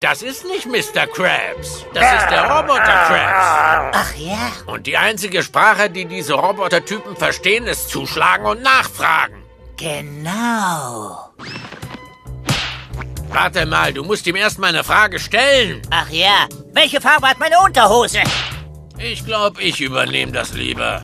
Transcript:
Das ist nicht Mr. Krabs. Das ist der Roboter Krabs. Ach ja? Und die einzige Sprache, die diese Robotertypen verstehen, ist zuschlagen und nachfragen. Genau. Warte mal, du musst ihm erst mal eine Frage stellen. Ach ja, welche Farbe hat meine Unterhose? Ich glaube, ich übernehme das lieber.